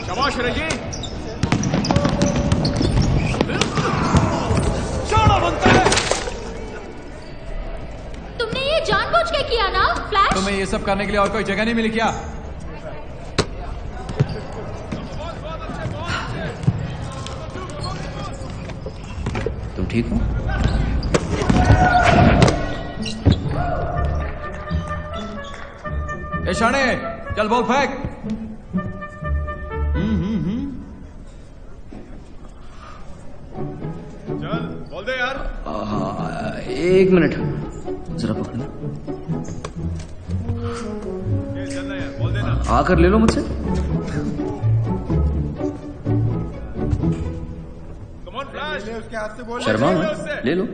शाबाश रजी। तुमने ये जानबूझ के किया ना फ्लैश? तुम्हें ये सब करने के लिए और कोई जगह नहीं मिली क्या? तुम ठीक हो? ए शाणे, चल बॉल फेंक। चल बोल दे यार। एक मिनट जरा पकड़ना। चल रहा है, बोल देना। आकर ले लो मुझसे। Come on Flash. उसके हाथ से बोल। शर्मा ले लो।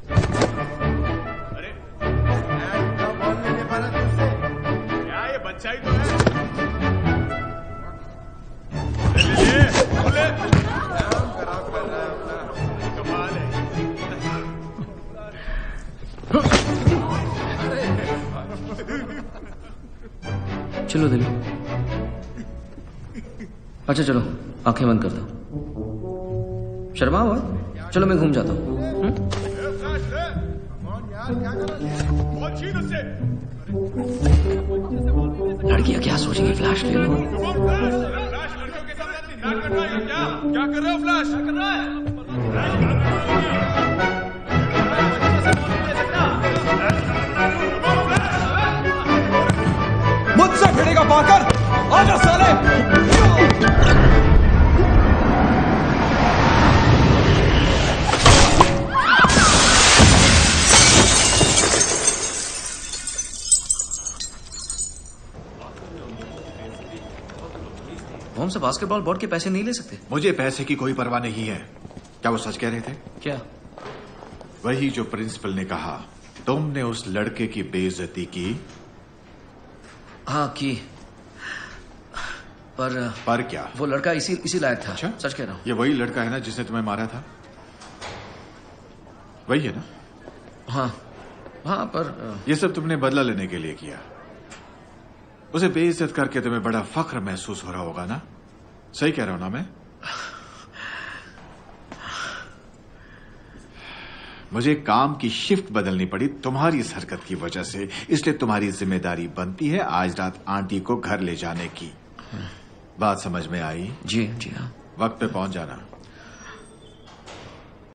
अरे बॉल नहीं ले पा रहा तुझसे। क्या ये बच्चा ही तो है। ले बोले। खराब कर रहा है अपना। कमाल है। चलो दिल। अच्छा चलो आंखें बंद कर दो। शर्मा हुआ? चलो मैं घूम जाता हूँ। लड़कियां क्या सोचेंगी? फ्लैश ले लो। क्या कर रहे हो फ्लैश? क्या कर रहा है? मुझसे भिड़ेगा पाकर। आजा साले। वो हमसे बास्केटबॉल बोर्ड के पैसे नहीं ले सकते? मुझे पैसे की कोई परवाह नहीं है। क्या वो सच कह रहे थे? क्या? वही जो प्रिंसिपल ने कहा, तुमने उस लड़के की बेइज्जती की। हाँ की। पर क्या? वो लड़का इसी लायक था। अच्छा? सच कह रहा हूँ। ये वही लड़का है ना जिसने तुम्हें मारा था? वही है ना? हाँ हाँ पर ये सब तुमने बदला लेने के लिए किया। उसे बेइज्जत करके तुम्हें बड़ा फख्र महसूस हो रहा होगा ना? सही कह रहा हूं ना मैं? मुझे काम की शिफ्ट बदलनी पड़ी तुम्हारी इस हरकत की वजह से, इसलिए तुम्हारी जिम्मेदारी बनती है आज रात आंटी को घर ले जाने की। बात समझ में आई? जी हाँ। वक्त पे पहुंच जाना।